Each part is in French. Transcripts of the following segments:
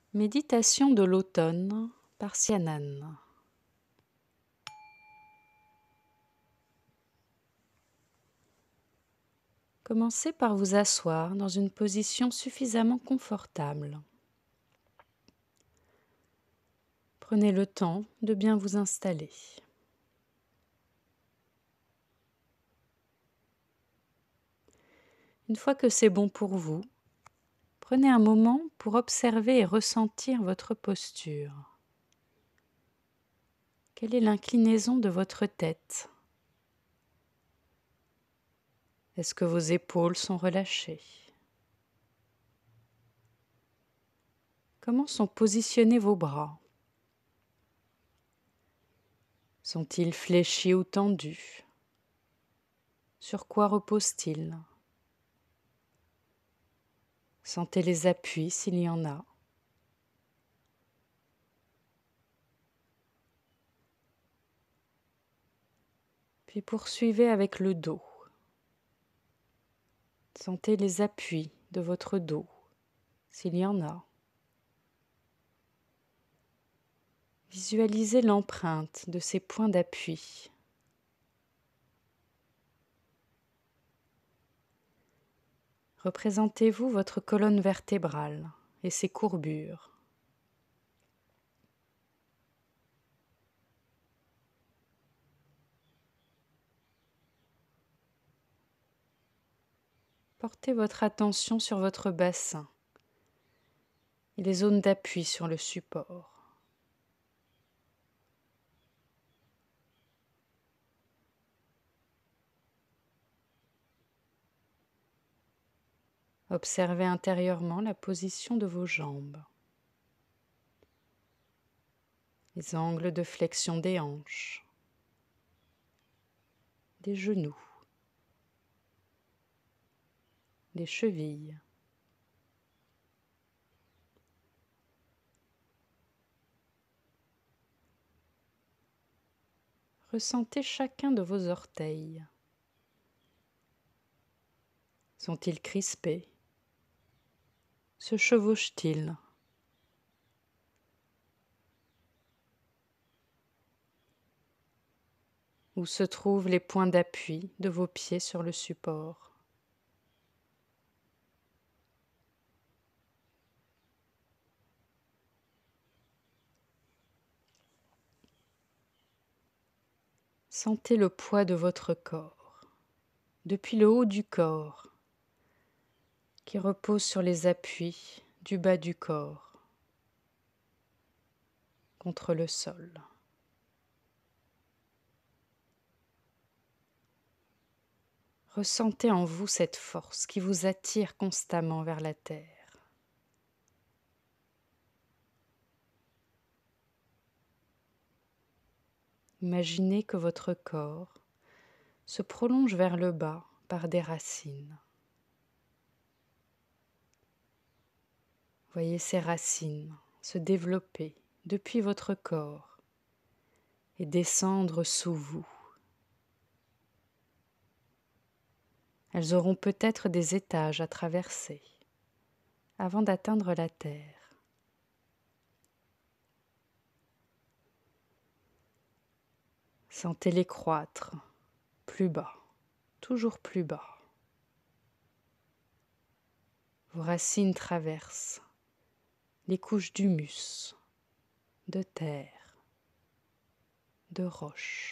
Méditation de l'automne par Sianan. Commencez par vous asseoir dans une position suffisamment confortable. Prenez le temps de bien vous installer. Une fois que c'est bon pour vous, prenez un moment pour observer et ressentir votre posture. Quelle est l'inclinaison de votre tête? Est-ce que vos épaules sont relâchées? Comment sont positionnés vos bras? Sont-ils fléchis ou tendus? Sur quoi reposent-ils? Sentez les appuis s'il y en a. Puis poursuivez avec le dos. Sentez les appuis de votre dos, s'il y en a. Visualisez l'empreinte de ces points d'appui. Représentez-vous votre colonne vertébrale et ses courbures. Portez votre attention sur votre bassin et les zones d'appui sur le support. Observez intérieurement la position de vos jambes, les angles de flexion des hanches, des genoux, des chevilles. Ressentez chacun de vos orteils. Sont-ils crispés? Se chevauchent-ils? Où se trouvent les points d'appui de vos pieds sur le support? Sentez le poids de votre corps, depuis le haut du corps, qui repose sur les appuis du bas du corps, contre le sol. Ressentez en vous cette force qui vous attire constamment vers la terre. Imaginez que votre corps se prolonge vers le bas par des racines. Voyez ces racines se développer depuis votre corps et descendre sous vous. Elles auront peut-être des étages à traverser avant d'atteindre la terre. Sentez-les croître plus bas, toujours plus bas. Vos racines traversent les couches d'humus, de terre, de roches.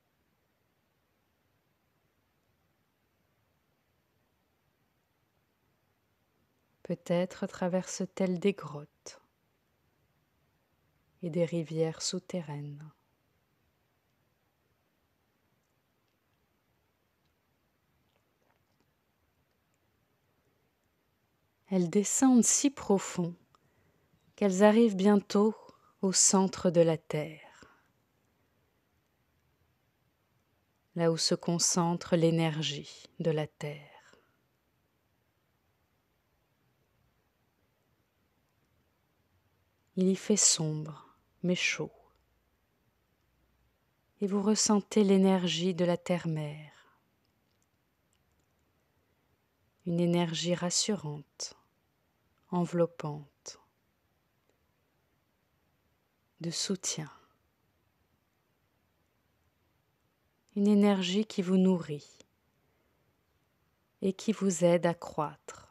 Peut-être traversent-elles des grottes et des rivières souterraines. Elles descendent si profond qu'elles arrivent bientôt au centre de la terre, là où se concentre l'énergie de la terre. Il y fait sombre, mais chaud, et vous ressentez l'énergie de la terre-mère, une énergie rassurante, enveloppante. de soutien, une énergie qui vous nourrit et qui vous aide à croître.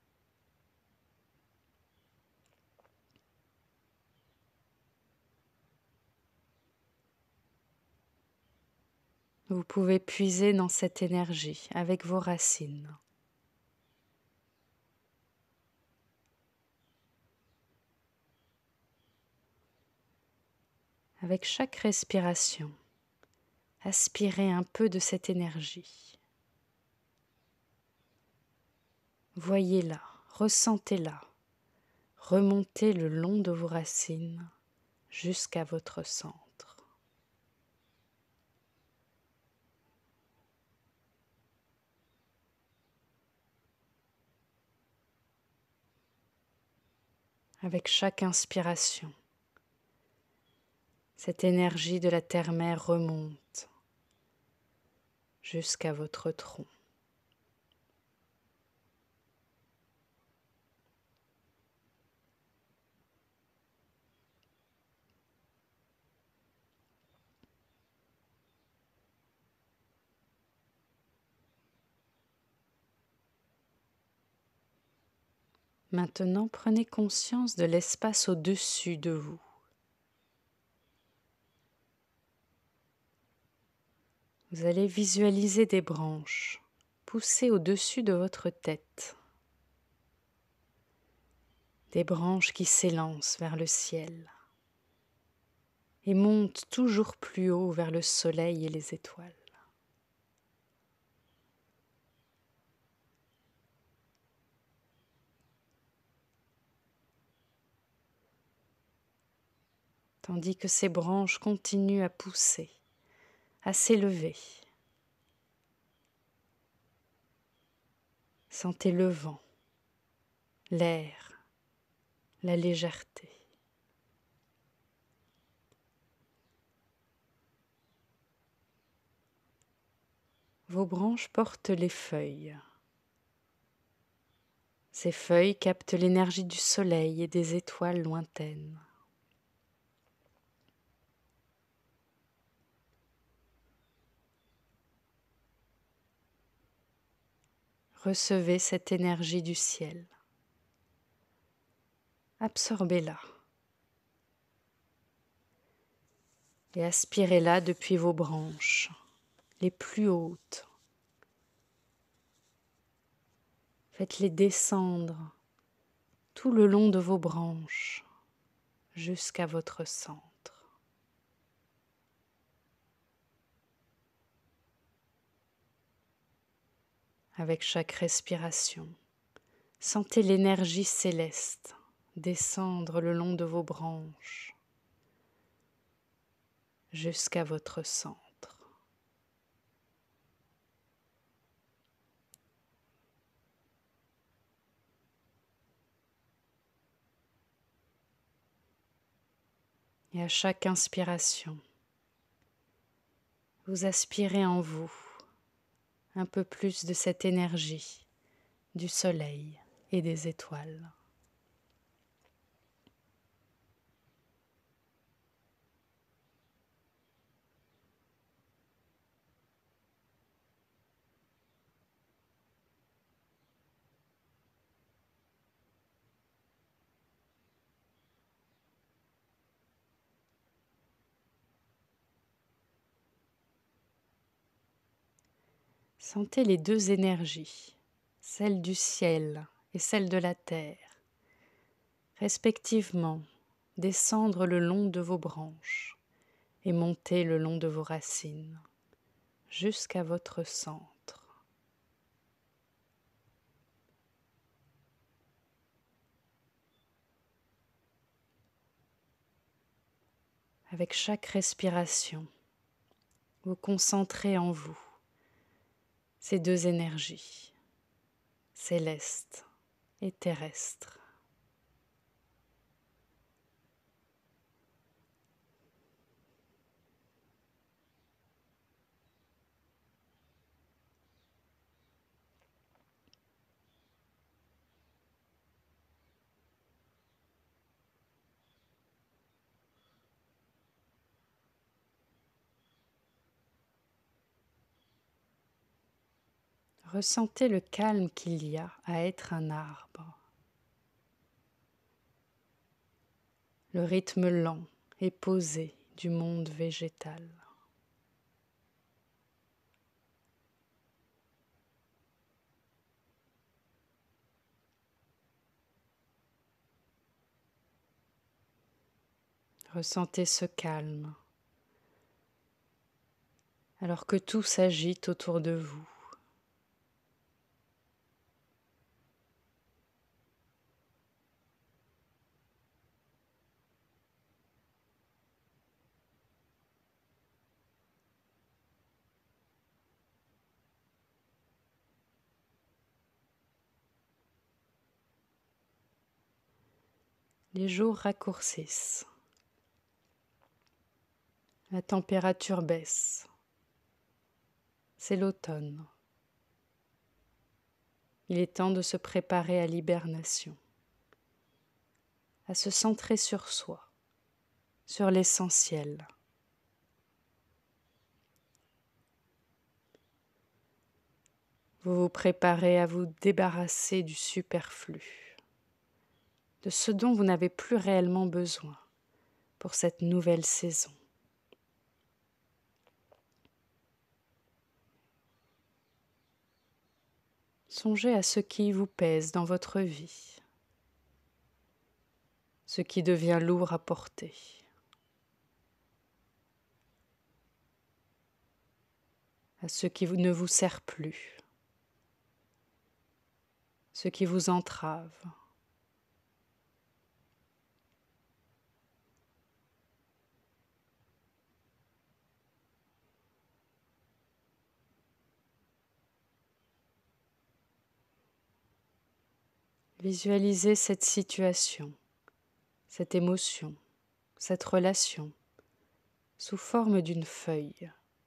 Vous pouvez puiser dans cette énergie avec vos racines. Avec chaque respiration, aspirez un peu de cette énergie. Voyez-la, ressentez-la, remontez le long de vos racines jusqu'à votre centre. Avec chaque inspiration, cette énergie de la terre-mère remonte jusqu'à votre tronc. Maintenant, prenez conscience de l'espace au-dessus de vous. Vous allez visualiser des branches pousser au-dessus de votre tête. Des branches qui s'élancent vers le ciel et montent toujours plus haut vers le soleil et les étoiles. Tandis que ces branches continuent à pousser, à s'élever. Sentez le vent, l'air, la légèreté. Vos branches portent les feuilles. Ces feuilles captent l'énergie du soleil et des étoiles lointaines. Recevez cette énergie du ciel. Absorbez-la et aspirez-la depuis vos branches les plus hautes. Faites-les descendre tout le long de vos branches jusqu'à votre centre. Avec chaque respiration, sentez l'énergie céleste descendre le long de vos branches jusqu'à votre centre. Et à chaque inspiration, vous aspirez en vous un peu plus de cette énergie du soleil et des étoiles. Sentez les deux énergies, celle du ciel et celle de la terre, respectivement descendre le long de vos branches et monter le long de vos racines jusqu'à votre centre. Avec chaque respiration, vous concentrez en vous ces deux énergies, céleste et terrestre. Ressentez le calme qu'il y a à être un arbre, le rythme lent et posé du monde végétal. Ressentez ce calme alors que tout s'agite autour de vous. Les jours raccourcissent, la température baisse, c'est l'automne. Il est temps de se préparer à l'hibernation, à se centrer sur soi, sur l'essentiel. Vous vous préparez à vous débarrasser du superflu, de ce dont vous n'avez plus réellement besoin pour cette nouvelle saison. Songez à ce qui vous pèse dans votre vie, ce qui devient lourd à porter. À ce qui ne vous sert plus, ce qui vous entrave. Visualisez cette situation, cette émotion, cette relation sous forme d'une feuille.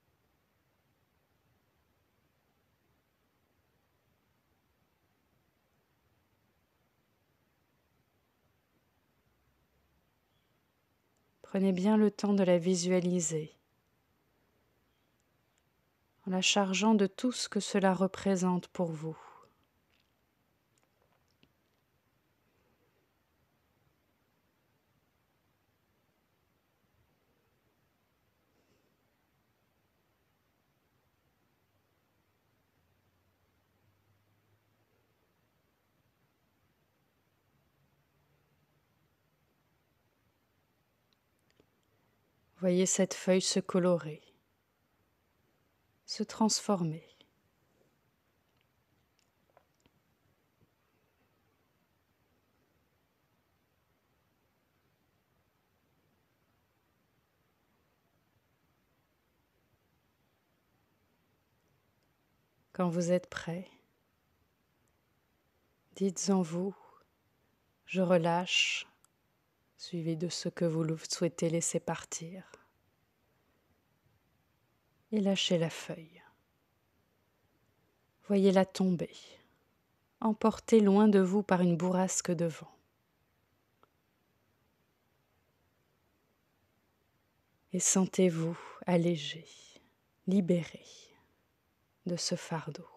Prenez bien le temps de la visualiser, en la chargeant de tout ce que cela représente pour vous. Voyez cette feuille se colorer, se transformer. Quand vous êtes prêt, dites en vous, je relâche, suivi de ce que vous souhaitez laisser partir. Et lâchez la feuille. Voyez-la tomber, emportée loin de vous par une bourrasque de vent. Et sentez-vous allégé, libéré de ce fardeau.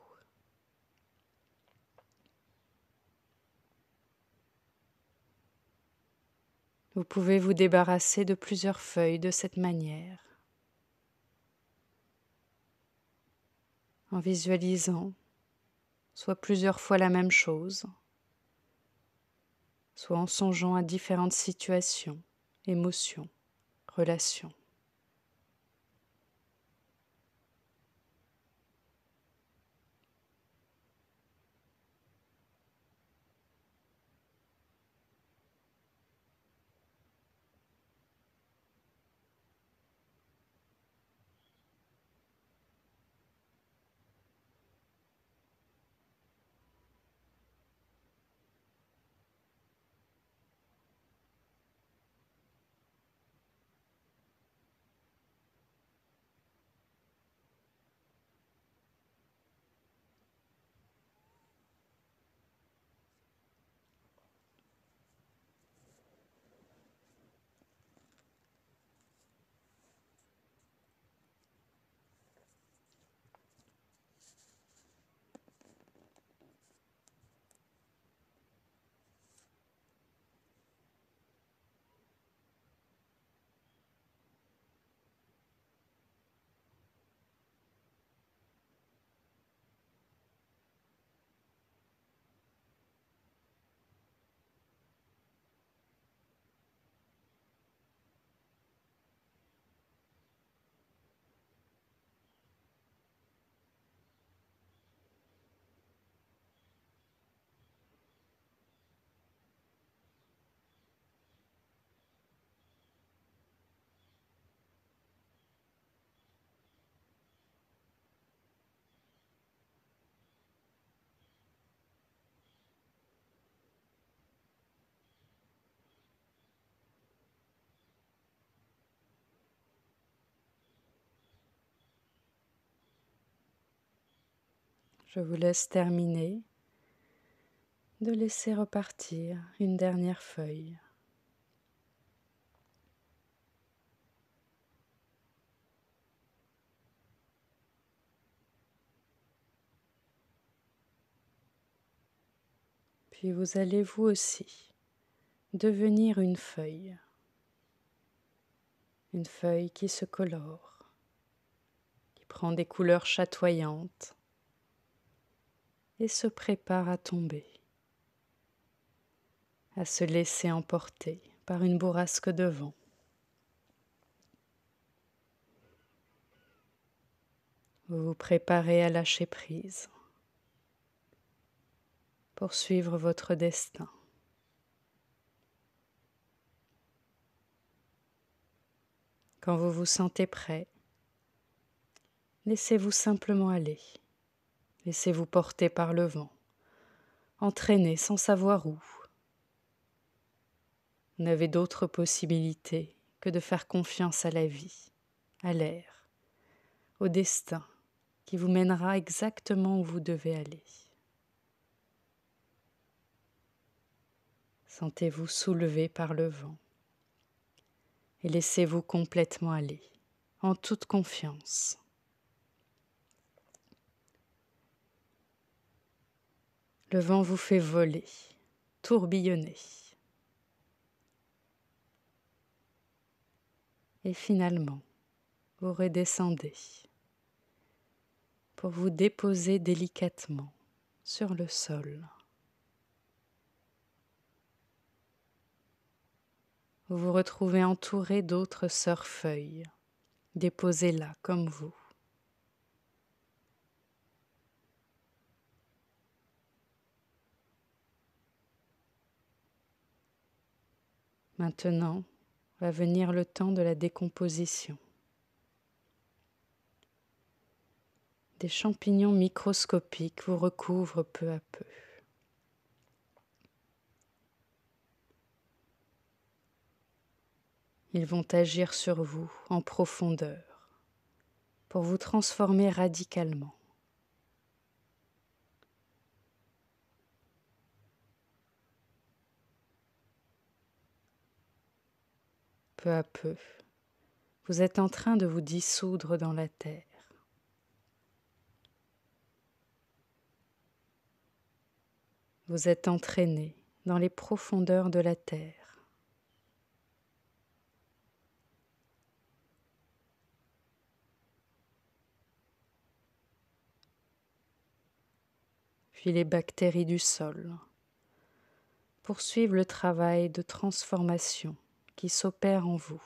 Vous pouvez vous débarrasser de plusieurs feuilles de cette manière, en visualisant soit plusieurs fois la même chose, soit en songeant à différentes situations, émotions, relations. Je vous laisse terminer de laisser repartir une dernière feuille. Puis vous allez vous aussi devenir une feuille qui se colore, qui prend des couleurs chatoyantes et se prépare à tomber, à se laisser emporter par une bourrasque de vent. Vous vous préparez à lâcher prise pour suivre votre destin. Quand vous vous sentez prêt, laissez-vous simplement aller. Laissez-vous porter par le vent, entraîner sans savoir où. Vous n'avez d'autre possibilité que de faire confiance à la vie, à l'air, au destin qui vous mènera exactement où vous devez aller. Sentez-vous soulevé par le vent et laissez-vous complètement aller, en toute confiance. Le vent vous fait voler, tourbillonner. Et finalement, vous redescendez pour vous déposer délicatement sur le sol. Vous vous retrouvez entouré d'autres sœurs feuilles, déposées là comme vous. Maintenant va venir le temps de la décomposition. Des champignons microscopiques vous recouvrent peu à peu. Ils vont agir sur vous en profondeur pour vous transformer radicalement. Peu à peu, vous êtes en train de vous dissoudre dans la terre. Vous êtes entraîné dans les profondeurs de la terre. Puis les bactéries du sol poursuivent le travail de transformation qui s'opère en vous.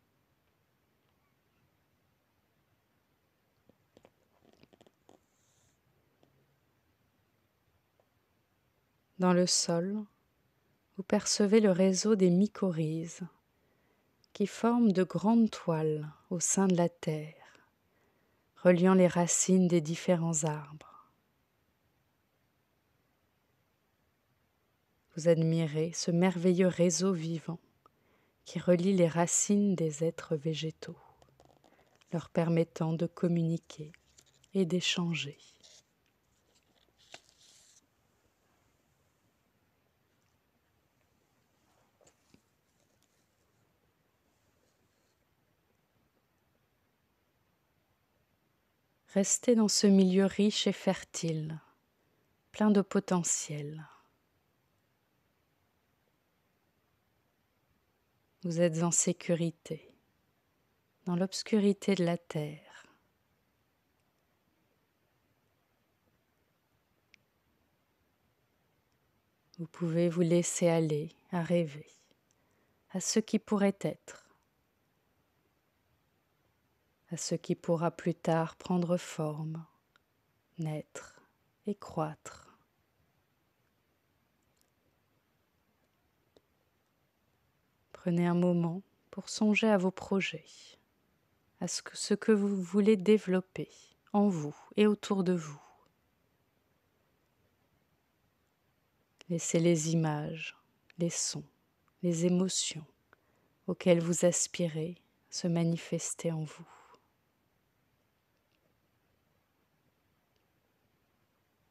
Dans le sol, vous percevez le réseau des mycorhizes qui forment de grandes toiles au sein de la terre, reliant les racines des différents arbres. Vous admirez ce merveilleux réseau vivant qui relie les racines des êtres végétaux, leur permettant de communiquer et d'échanger. Restez dans ce milieu riche et fertile, plein de potentiel. Vous êtes en sécurité, dans l'obscurité de la terre. Vous pouvez vous laisser aller à rêver à ce qui pourrait être, à ce qui pourra plus tard prendre forme, naître et croître. Prenez un moment pour songer à vos projets, à ce que vous voulez développer en vous et autour de vous. Laissez les images, les sons, les émotions auxquelles vous aspirez se manifester en vous.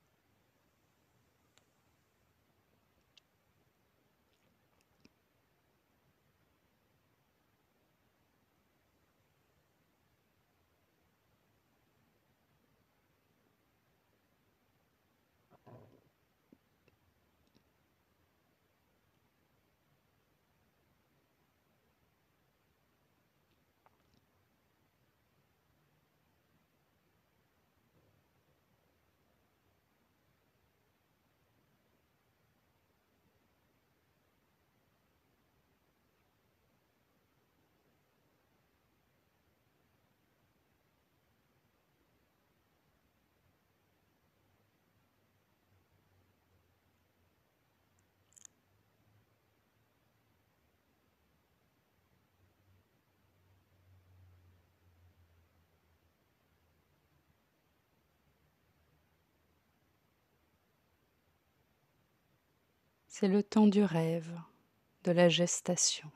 C'est le temps du rêve, de la gestation.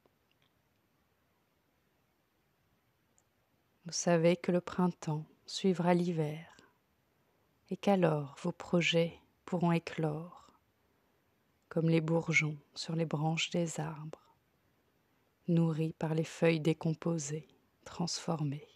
Vous savez que le printemps suivra l'hiver et qu'alors vos projets pourront éclore comme les bourgeons sur les branches des arbres, nourris par les feuilles décomposées, transformées.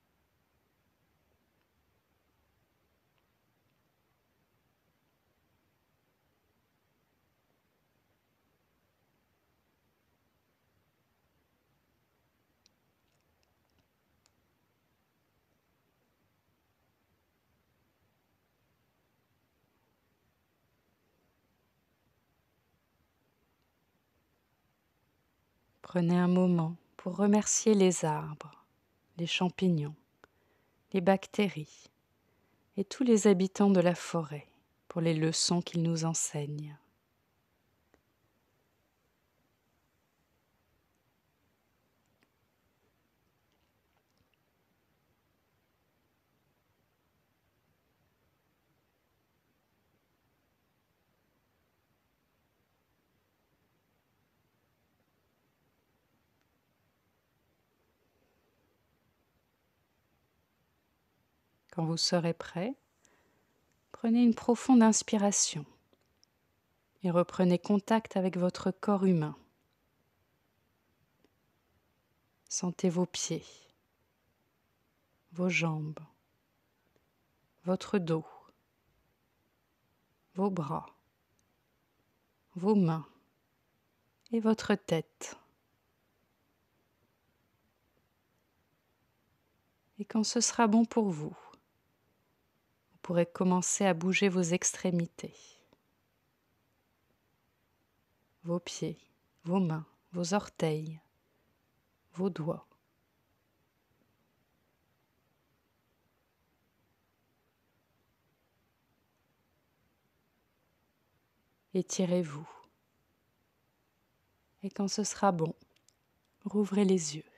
Prenez un moment pour remercier les arbres, les champignons, les bactéries et tous les habitants de la forêt pour les leçons qu'ils nous enseignent. Quand vous serez prêt, prenez une profonde inspiration et reprenez contact avec votre corps humain. Sentez vos pieds, vos jambes, votre dos, vos bras, vos mains et votre tête. Et quand ce sera bon pour vous, vous pourrez commencer à bouger vos extrémités, vos pieds, vos mains, vos orteils, vos doigts. Étirez-vous. Et quand ce sera bon, rouvrez les yeux.